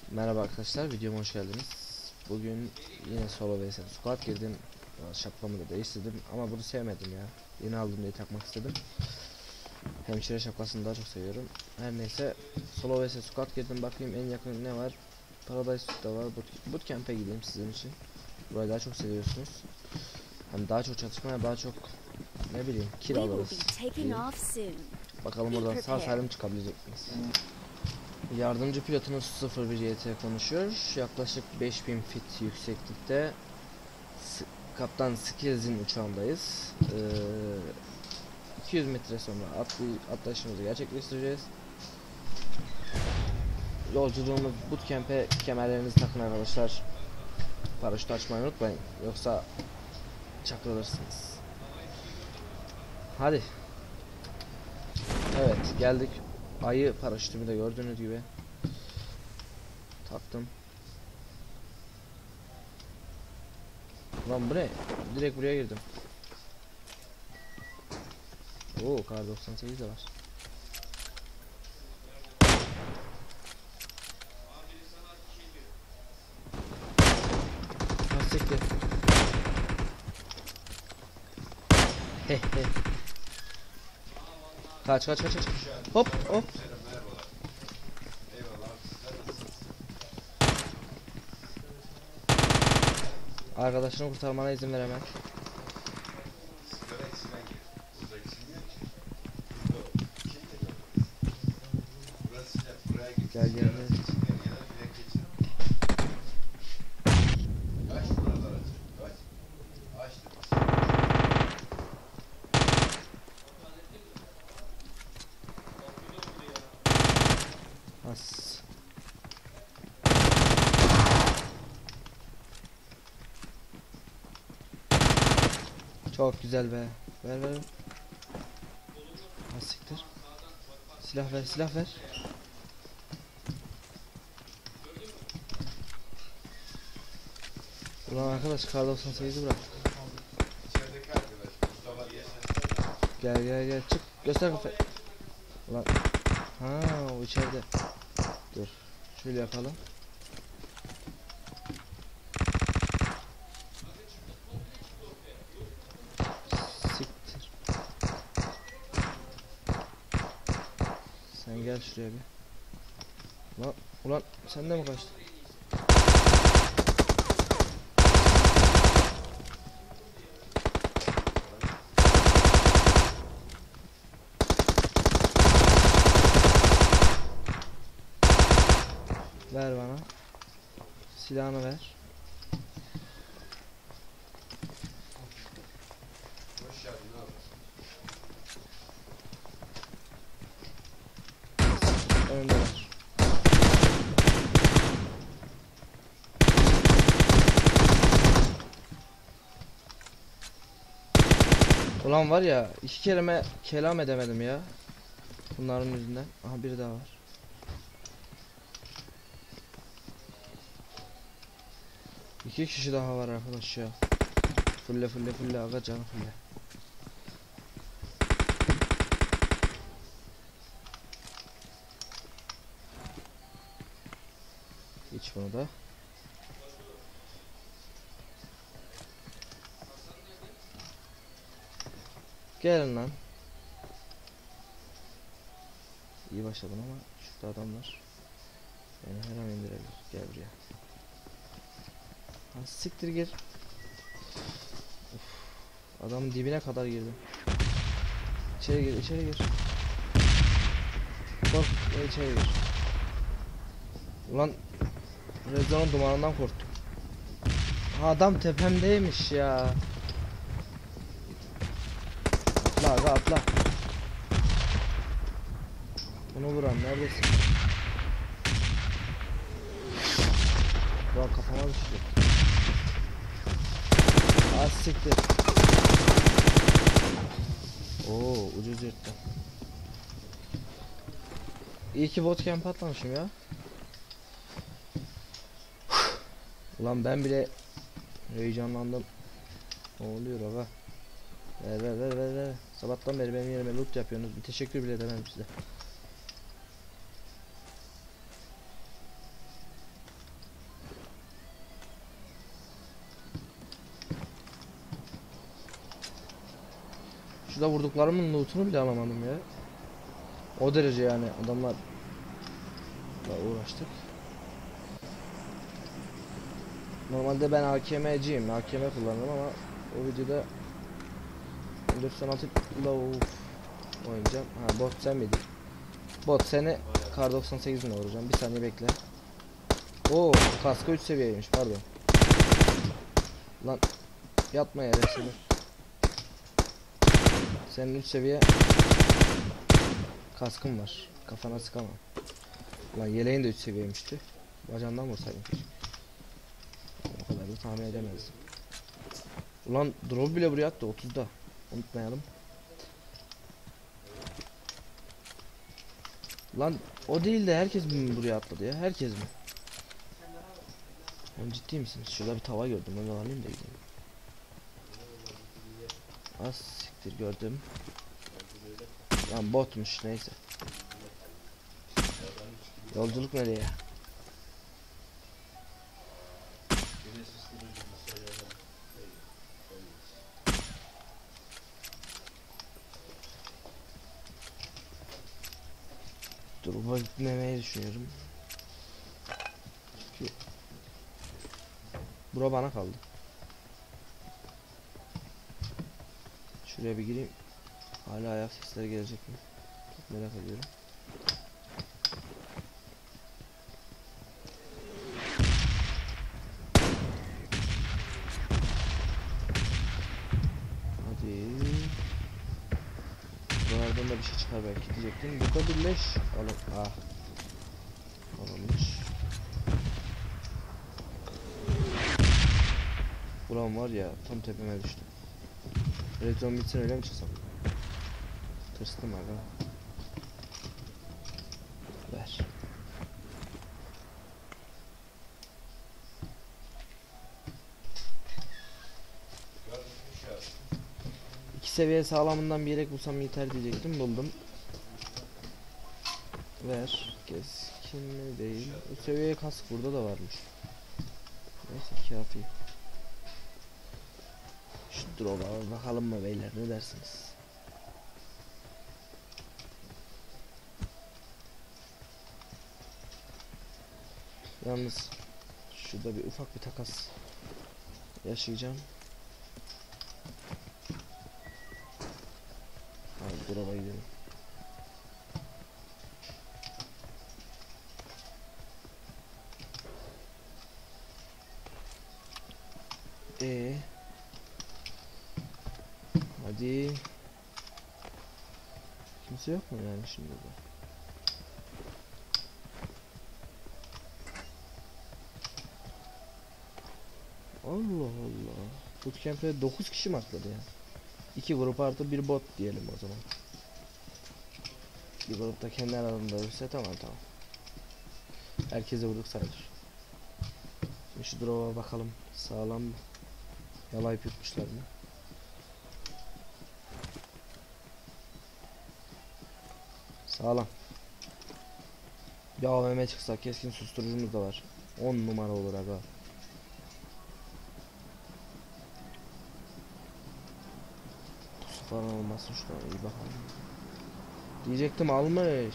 Merhaba arkadaşlar, videoma hoş geldiniz. Bugün yine solo vs squad girdim. Şapkamı da değiştirdim ama bunu sevmedim ya. Yeni aldım diye takmak istedim. Hemşire şapkasını daha çok seviyorum. Her neyse, solo vs squad girdim. Bakayım en yakın ne var. Paradise Suit'te var. Bootcamp'e gideyim sizin için. Burayı daha çok seviyorsunuz. Hani daha çok çatışmaya, daha çok ne bileyim kill alırız. Bakalım oradan sağ salim çıkabilecek miyiz? Yardımcı pilotunuz 01 YT konuşuyor. Yaklaşık 5000 fit yükseklikte Kaptan Skills'in uçağındayız. 200 metre sonra atlayışımızı gerçekleştireceğiz. Yolculuğumuz bootcamp'e, kemerlerinizi takın arkadaşlar. Paraşütü açmayı unutmayın, yoksa çakılırsınız. Hadi. Evet, geldik. Ayı paraşütümü de gördüğünüz gibi taktım. Lan bu ne? Direkt buraya girdim. Oo, kar 98 de var. Hastikti. He. Kaç. Hop. Arkadaşını kurtarmana izin veremem. Gel. As. Çok güzel be. Ver. Siktir. Silah ver. Ulan arkadaş, kar 98'i bırak. Gel çık. Göster kafayı. Ulan. Ha, o içeride. Dur. Şöyle yapalım. Siktir. Sen gel şuraya bir. Ulan sen de mi kaçtın? Ver bana. Silahını ver. Önünde ver. Ulan var ya, iki kelime kelam edemedim ya. Bunların yüzünden. Aha, biri daha var. İki kişi daha var arkadaş ya. Fulle aga, canı fulle. Hiç bunu da. Gelin lan. İyi başladım ama şurada adamlar beni her an indirebilir. Gel buraya. Ha, siktir gir. Uf, adamın dibine kadar girdim. İçeri gir. Kork, içeri gir. Ulan Rezon'un dumanından korktum. Adam tepemdeymiş ya. Atla. Bunu vuran neredesin? Ulan kafama düştü. Az siktir. Oo, ucuz yırttı. İyi ki bootcamp atlamışım ya. Ulan ben bile heyecanlandım. Ne oluyor aga? Ver. Sabahtan beri benim yerime loot yapıyorsunuz. Bir teşekkür bile edemem size. Şurada vurduklarımın lootunu bile alamadım ya. O derece yani adamlarla uğraştık. Normalde ben AKM'ciyim. AKM kullanırım ama o videoda 416 ile oynayacağım. Ha, bot sen miydin? Bot seni kar 98 ile vuracağım. Bir saniye bekle. Oo, kaskı 3 seviyeymiş, pardon. Lan yatma yere seni. Senin 3 seviye kaskın var. Kafana sıkamam. Lan yeleğin de 3 seviyeymişti. Bacağından vursaydım keşke. O kadar da tahmin edemezdim. Ulan drop bile buraya attı 30'da. Unutmayalım. Lan o değil de herkes mi buraya atladı ya? Herkes mi? Oğlum ciddi misiniz? Şurada bir tava gördüm. Onu alayım da gideyim. Az siktir gördüm. Lan botmuş, neyse. Yolculuk nereye? Drop'a gitmemeyi düşünüyorum. Çünkü bura bana kaldı. Şuraya bir gireyim. Hala ayak sesleri gelecek mi? Çok merak ediyorum. Hadi. Buralardan da bir şey çıkar belki diyecektim. Burada bir leş. Alın. Ah. Alınmış. Ulan var ya, tam tepeme düştü. Redstone bitsin öyle mi çıksam? Tırstım aga. Ver. İki seviye sağlamından bir yelek bulsam yeter diyecektim, buldum. Ver. Keskin mi değil. Bu seviye kask burada da varmış. Neyse kafi. Şu drop'a bakalım mı beyler, ne dersiniz? Yalnız şurada bir ufak bir takas yaşayacağım. Hadi drop'a gidelim. Hadi. Kimse yok mu yani şimdi burada? Allah Allah. Bootcamp'e 9 kişi mi atladı ya? 2 grup artı bir bot diyelim o zaman. Bir grupta kendi aralarında ölürse tamam. Herkese vurduk sayılır. Şimdi şu drop'a bakalım. Sağlam mı? Yalayıp yutmuşlar mı? Sağlam. Bir AVM çıksa, keskin susturucumuz da var. 10 numara olur aga. Pusu falan olmasın, şuraya iyi bakalım. Diyecektim, almış.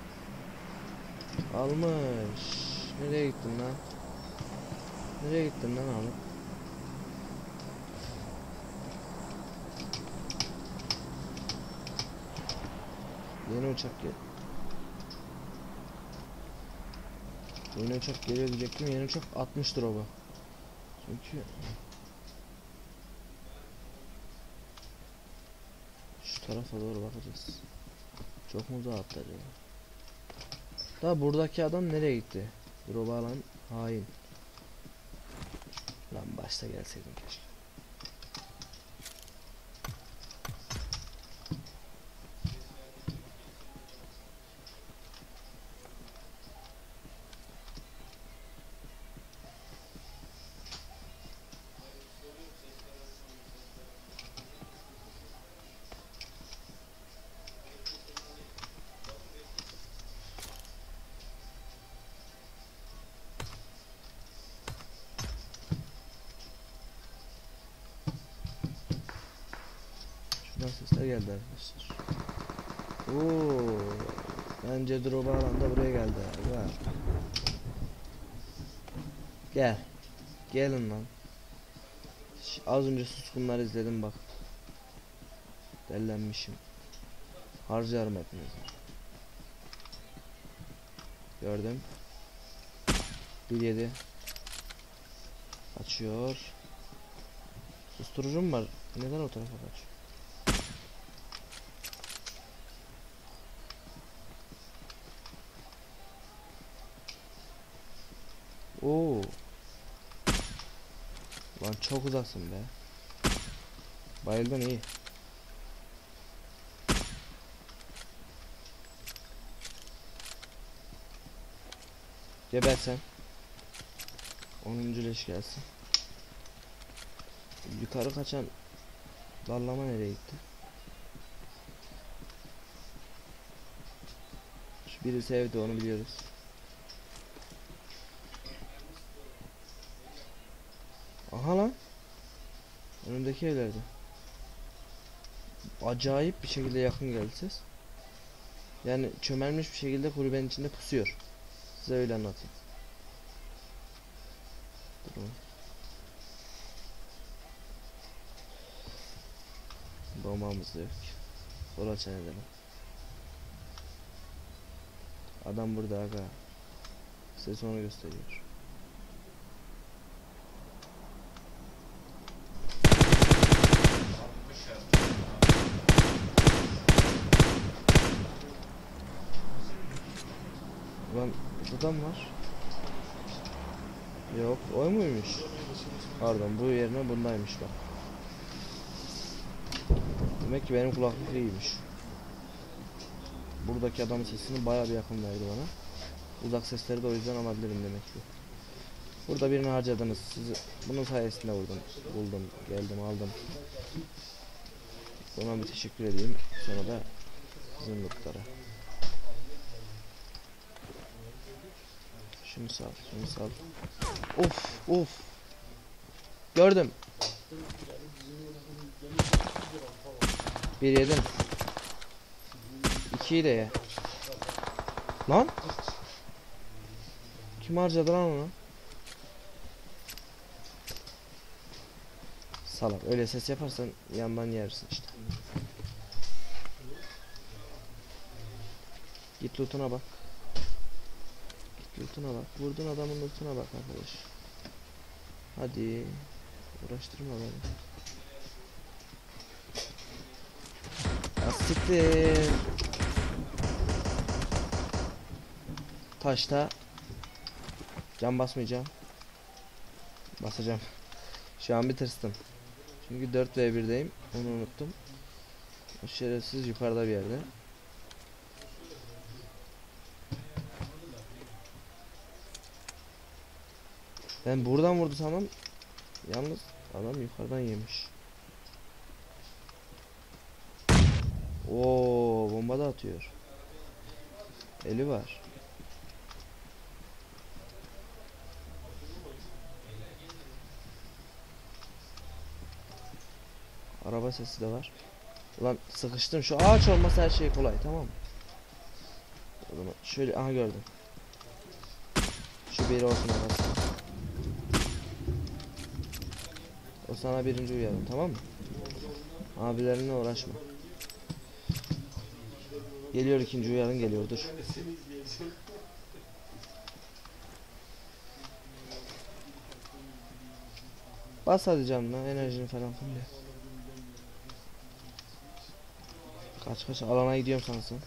Almış. Nereye gittin lan? Nereye gittin lan alıp? Yeni uçak gel. Yeni uçak geliyor diyecektim. Yeni uçak 60 drop'a. Çünkü şu tarafa doğru bakacağız. Çok mu uzağa atlar ya? Da buradaki adam nereye gitti? Drop'a alan hain. Lan başta gelseydim keşke. Drop'tan sesler geldi arkadaşlar. Oo, bence drop alanda buraya geldi. Var. Gel. Gelin lan. Az önce suskunları izledim bak. Dellenmişim. Harcarım hepinizi. Gördüm. 1-7. Açıyor. Susturucum var. Neden o tarafa kaçıyor? Oo. Lan çok uzaksın be. Bayıldın iyi. Geber sen. 10. leş gelsin. Yukarı kaçan dallama nereye gitti? Şu biri sevdi, onu biliyoruz. Aha lan. Önümdeki evlerde. Acayip bir şekilde yakın geldi ses. Yani çömelmiş bir şekilde kulübenin içinde pusuyor. Size öyle anlatayım. Durun. Bombamız da yok. Sola çen edelim. Adam burada aga. Size onu gösteriyor. Ulan burada mı var? Yok, o muymuş? Pardon, bu yerine bundaymış bak. Demek ki benim kulaklık iyiymiş. Buradaki adamın sesini bayağı bir yakın verdi bana. Uzak sesleri de o yüzden alabilirim demek ki. Burada birini harcadınız. Sizi bunun sayesinde buldum, geldim, aldım. Ona bir teşekkür edeyim. Sonra da zımlıklara. Şunu sal, şunu sal. Of, of. Gördüm. Bir yedim. 2'yi de ye. Lan? Kim harcadı lan onu? Salak, öyle ses yaparsan yandan yersin işte. Git lootuna bak. Git lootuna bak. Vurdun adamın lootuna bak arkadaş. Hadi. Uğraştırma beni. Asiktir. Taşta. Can basmayacağım. Basacağım. Şu an bir tırstım. Çünkü 4v1'deyim. Onu unuttum. O şerefsiz yukarıda bir yerde. Ben buradan vurdu sandım. Yalnız adam yukarıdan yemiş. Oo, bomba da atıyor. Eli var. Araba sesi de var. Ulan sıkıştım, şu ağaç olmasa her şey kolay, tamam mı? O zaman şöyle, aha gördüm. Şu biri olsun arasında. O sana birinci uyarım, tamam mı? Abilerine uğraşma. Geliyor, ikinci uyarın geliyor, dur. Bas hadi canına, enerjini falan fulle. Kaç kaç, alana gidiyorum sanırsın.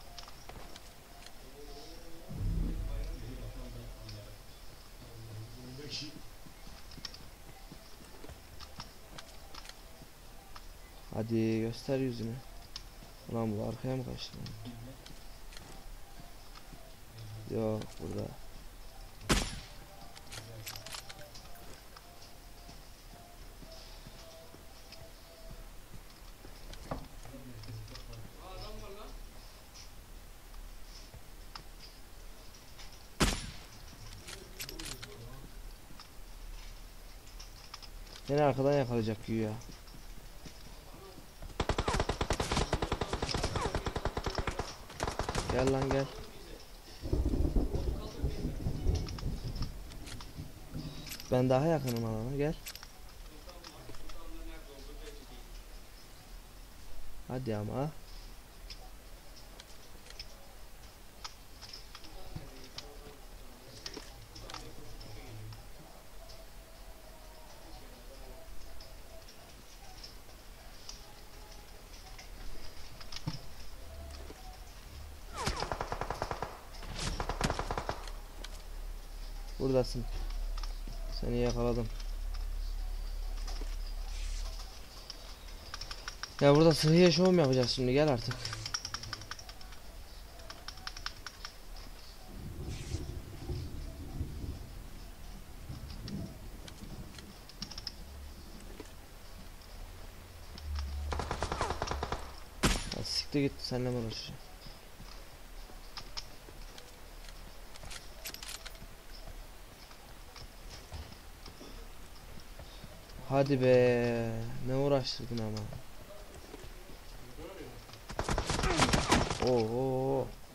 Hadi göster yüzünü. Ulan bu arkaya mı kaçtı? Yok, burada. Beni arkadan yakalayacak güya. Gel lan gel. Ben daha yakınım alana, gel. Hadi ama. Buradasın. Seni yakaladım. Ya burada sıhhiye şov mu yapacağız şimdi, gel artık. Ya siktir git, seninle mi uğraşacağım? Hadi be, ne uğraştırdın ama. Oo.